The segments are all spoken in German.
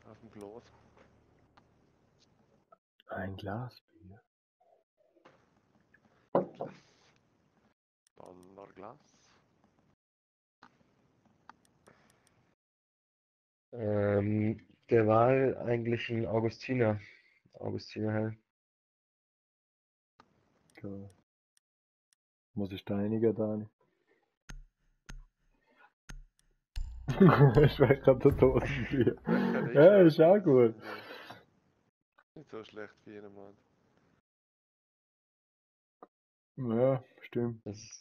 auf dem Glas. Ein Glas Bier. Donnerglas. Der war eigentlich ein Augustiner. Augustiner Hell. Geil. Muss ich steiniger, Dani? Ich schmeckt gerade der Dosenbier. Ja, ist auch gut. Nicht so schlecht wie jener Mann. Ja, stimmt. Das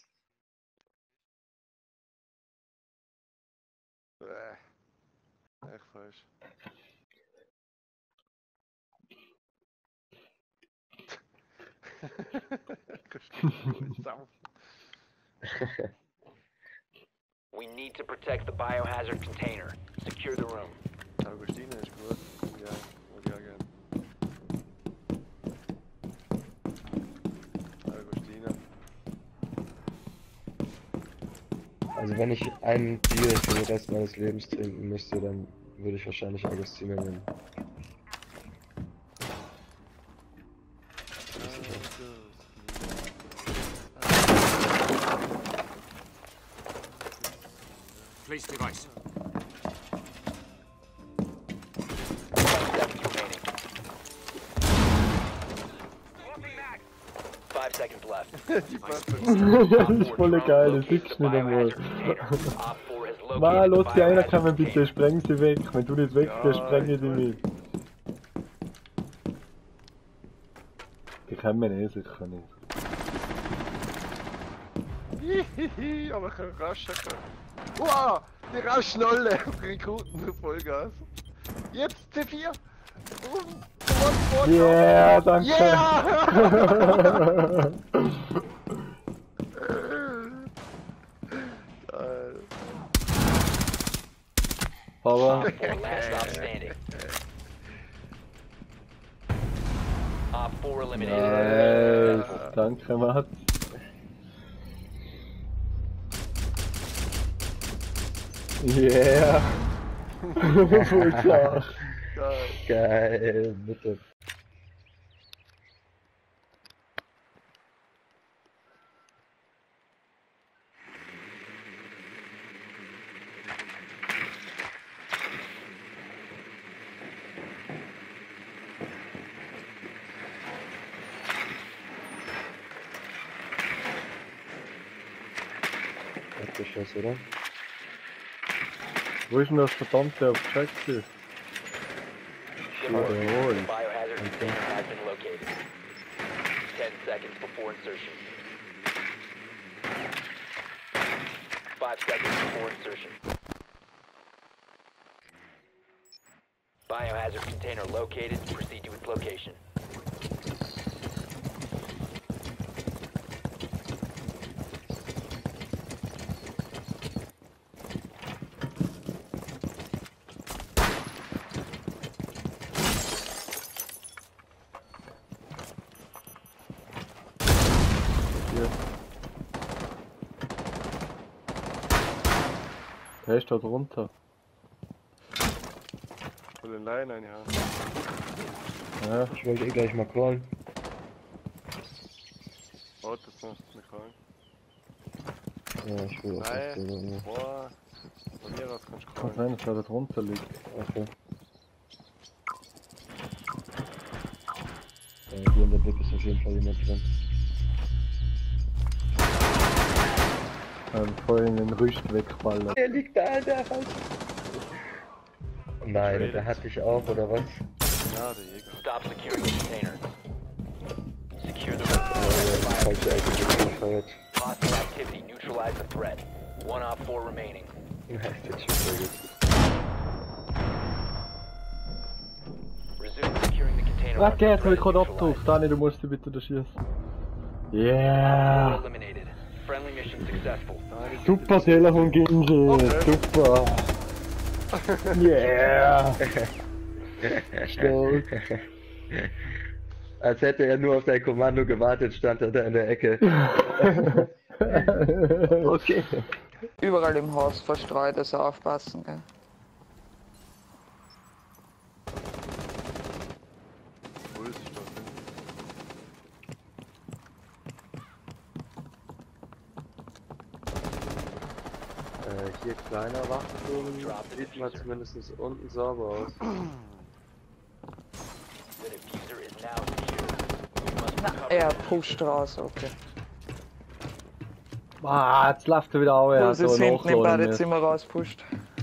Echt falsch. We need to protect the biohazard container. Secure the room. Augustiner ist gut. Ja, mag ich auch gerne. Augustiner. Also wenn ich ein Bier für den Rest meines Lebens trinken müsste, dann würde ich wahrscheinlich Augustiner nehmen. Place device. 5 seconds left. Die Pappe. Das ist voll geil, das siehst du nicht einmal. Mal, los die einer kann man bitte, spreng sie weg. Wenn du nicht weg bist, spreng ich die mit. Die kommen eh sicher nicht. Hihihi, aber ich kann raschen. Wow, die Rauschnolle. Rekruten für Vollgas. Jetzt C4. Yeah, danke. Yeah! Geil. Aber Last stop standing. Op 4 eliminated. nice, danke Mats. Yeah. Voll klar. Geil. Geil, bitte. Abgeschossen, oder? Wo ist denn das verdammte Objective? Jawohl. Biohazard container has been located. 10 seconds before insertion. 5 seconds before insertion. Biohazard container located. Proceed to its location. Hier. Der ist da drunter. Ich will den Laien einhauen. Ja. Ich wollte eh gleich mal callen. Warte, das musst du nicht holen. Ja, ich will auch Nein. nicht sehen. Boah. Von mir aus kannst du Kann kommen. sein, dass er da drunter liegt. Okay. Ja, hier in der Blick ist auf jeden Fall jemand drin. Vorhin den Rüst wegballern. Der liegt da, der halt. Nein, der hat dich auch, oder was? Ja, der Jäger. Stop securing the container. Secure the Ja, room. ja, falsche Ecke gefeuert. Hostile activity. Neutralize the threat. 1 op 4 remaining. Ja, ist jetzt schon sehr gut. Resume securing the container. Warte, once the jetzt hab ich threat gerade is abgetaucht. neutralized. Dani, du musst die bitte da schießen. All Yeah! eliminated. Friendly mission successful. Super Telefon Ginsel! Super! Yeah! Stolz! Als hätte er nur auf dein Kommando gewartet, stand er da in der Ecke. Okay. Überall im Haus verstreut, also aufpassen, gell. Hier kleiner Wachturm sieht mal zumindest unten sauber aus. The diffuser is now secured. You must recover. Er pusht raus, okay. Ah, jetzt läuft er wieder auf, Ja, ja, das so ist hinten im nachladen müssen. Badezimmer rauspusht.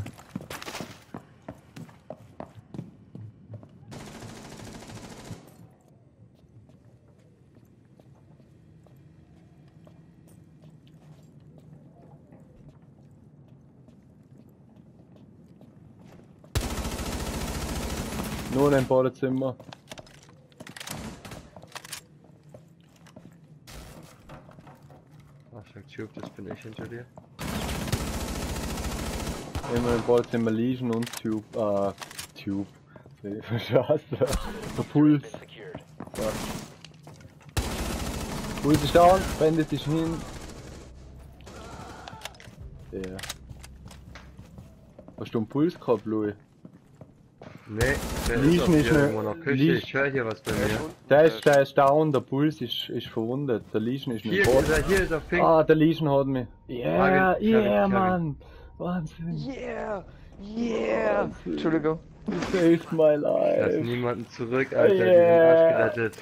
Nur in ein Badezimmer. Ach, sag Tube, das bin ich hinter dir. Immer im Badezimmer Legion und Tube. Tube. Scheiße. Der Puls. Been secured. Puls ist down, wendet dich hin. Der. Hast du einen Puls gehabt, Louis? Nee, der Legion ist ist hier ne- irgendwo noch Küche. Legion- Ich höre hier was bei mir. Der ist down, der Puls ist verwundet. Der Legion ist nicht tot. Hier ist er pink. Ah, der Legion hat mich. Yeah, Ich hab ihn. yeah, Mann. Wahnsinn. Yeah! Yeah! Entschuldigung. You saved my Lass life. niemanden zurück, Alter, Yeah. die sind Arsch gerettet.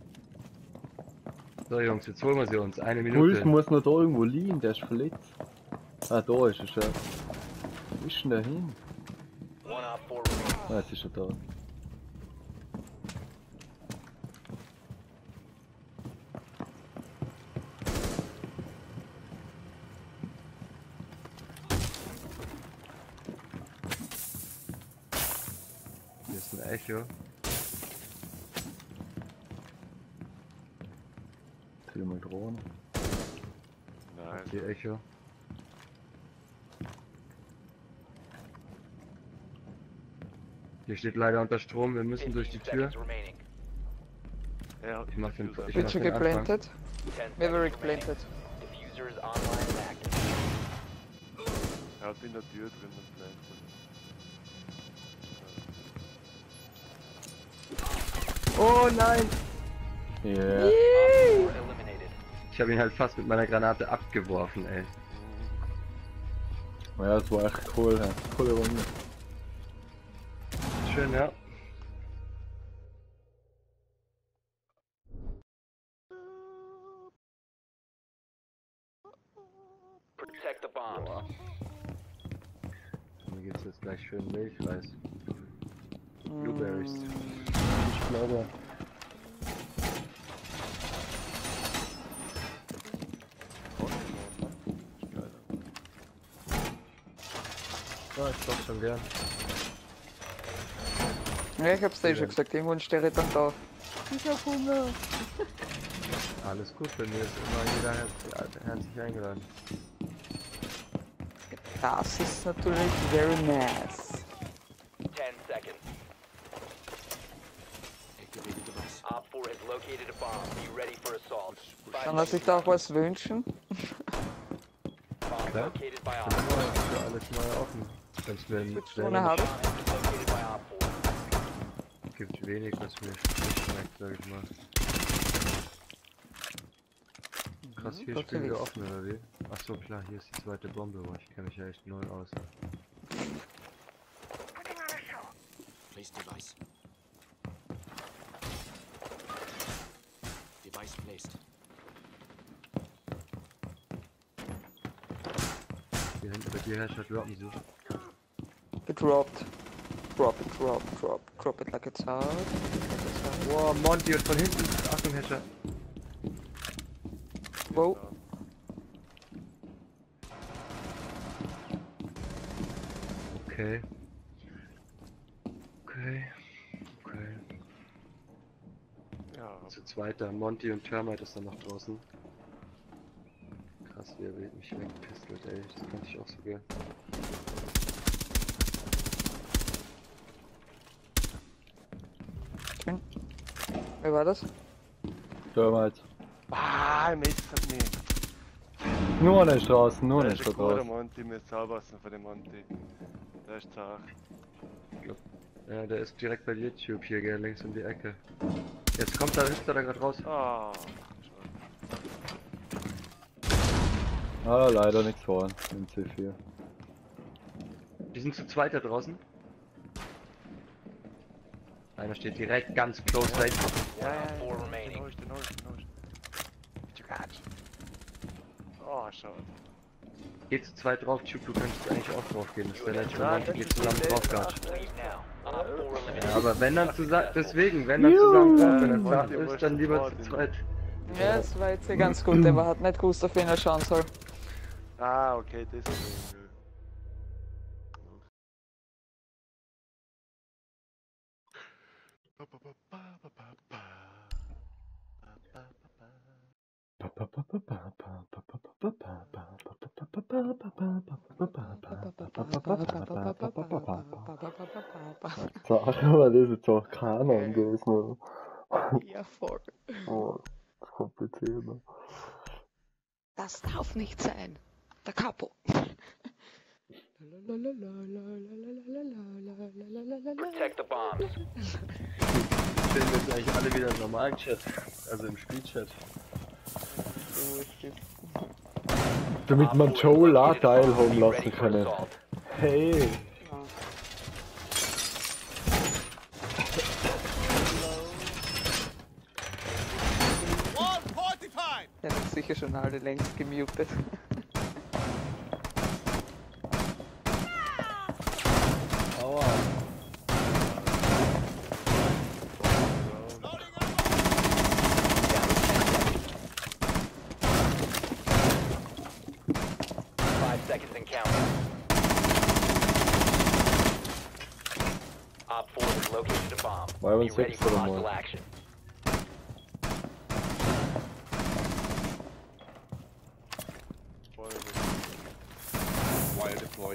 So Jungs, jetzt holen wir sie uns. Eine Puls Minute. muss noch da irgendwo liegen, der ist verletzt. Ah, da ist er schon. Wo ist denn der hin? One op 4 remaining. Ah, jetzt ist er da. Hier ist ein Echo. Zieh mal Drohne. Nein. Hier Echo. Hier steht leider unter Strom, wir müssen durch die 15 Tür. seconds remaining. Er Ich mach den- Diffuser. ich Wird mach schon den Anfang. geplantet? 10 Maverick seconds remaining. plantet. Diffuser is online and active. Er hat in der Tür drin und bleibt. Oh nein! Yeah. Op 4 eliminated. Ich habe ihn halt fast mit meiner Granate abgeworfen, ey. Ja, das war echt cool, ja. Coole Runde. Schön, ja. Protect the bombs. Mir geht's jetzt gleich schön Milchreis. Blueberries. Ich glaube. Ja, ich doch schon gern. Ja, ich hab's dir schon gesagt, irgendwann stehe ich dann da. Alles gut, bei mir ist immer jeder herzlich eingeladen. Das ist natürlich very nice. 10 seconds. Activate the device. Op 4 has located a bomb. Be ready for assault. Kann er sich da auch was wünschen? Bomb Klar. located by Ich Op bin 4. immer für alles mal offen. Wenn es mir Willst du eine haben? Bomb has been located by Op 4. gibt wenig, was mir nicht schmeckt, sag ich mal. Krass, hier Gott, spielen wir wie- offen, oder wie? Achso, klar, hier ist die zweite Bombe, aber ich kenne mich ja echt null aus. Place device. Device placed. Hier hinten bei dir Herrscher droppen sie. Gedroppt. Drop it, drop it like it's hot. Wow, Monty und von hinten. Achtung, Herrscher. Wow. Okay. Okay. Okay. Ja, Zu zweiter. Monty und Termite ist dann noch draußen. Krass, wie er mich wegpistelt, ey. Das kann ich auch so gern. Wer war das? Damals. ah, Mist hat mich. Nur eine Straße, nur eine Der ist ein guter Straße. Monty, wir sauber sind von dem Monty. Der ist zart. Ja, der ist direkt bei YouTube hier, gell, links um die Ecke. Jetzt kommt da, hüpft er da gerade raus. Ah, Ah, leider nichts vorn im C4. Die sind zu zweit da draußen. Einer steht direkt ganz close rechts. Four remaining. Den hol ich. Oh, schade. Geh zu zweit drauf, Chuk, du könntest eigentlich auch drauf gehen. Das ist der letzte Ja, Mann, geht zusammen drauf, Gatsch. Leave now. Op 4 eliminated. Ja, aber wenn dann zusammen, deswegen, wenn dann zusammen drauf, wenn er da ist, dann lieber zu zweit. Ja, das war jetzt ja ganz gut, aber hat nicht gewusst, auf wen er schauen soll. Ah, okay, das ist okay. Sag mal, das ist doch keiner gewesen. Ja, voll. Oh, das ist kompliziert. Ne? Das darf nicht sein. Der Capo. Protect the bombs. Stellen wir jetzt eigentlich alle wieder im normalen Chat, also im Spielchat. So ist es. Damit man Joel auch teilhaben lassen kann. Hey! Der hat sicher schon alle längst gemutet. Aua. Seconds and counting. Op 4 has located a bomb. Why Be haven't ready six for for them hostile all? action. Wire deployed.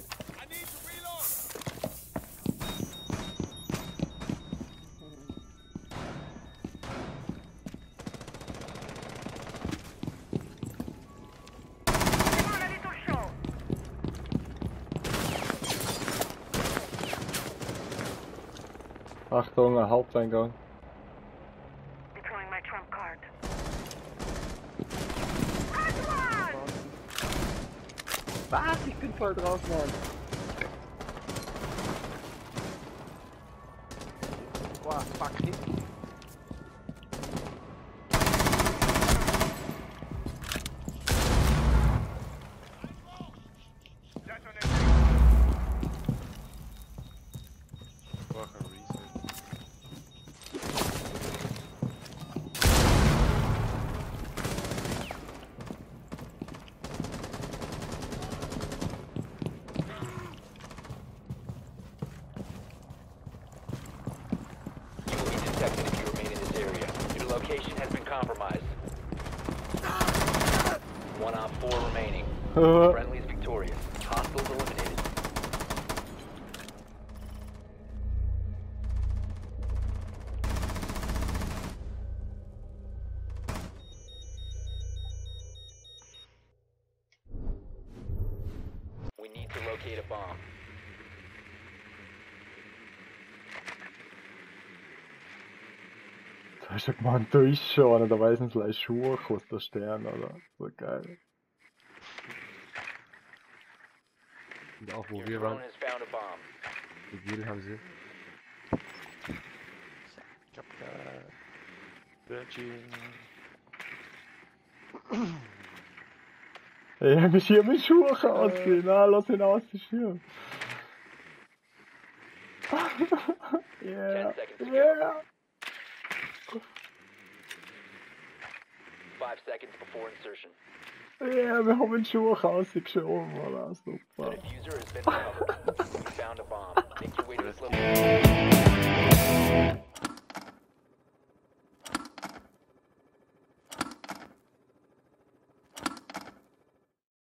Achtung, ein Haupteingang. Deploying my trump card. Was? Ich bin voll drauf, Mann. Wow, fuck it. You will be detected if you remain in this area. Your location has been compromised. One Op 4 remaining. Friendly's victorious. Hostiles eliminated. We need to locate a bomb. Da hast du gemeint, da ist schon einer, da weiss nicht gleich Schuhe kostet der Stern, oder? So geil. Und auch wo Your wir drone waren, has found a bomb. wie viel haben sie? Ich hab Virgin. Ey, ich hab mich hier mit Schuhe ausgehen. Na, lass ihn aus, die Schuhe. 10 Yeah, seconds to go. yeah. 5 seconds before insertion. Ja, wir haben Schuhe rausgeschoben, oder? The Super. diffuser has been recovered. You found a bomb. Make your way to its location.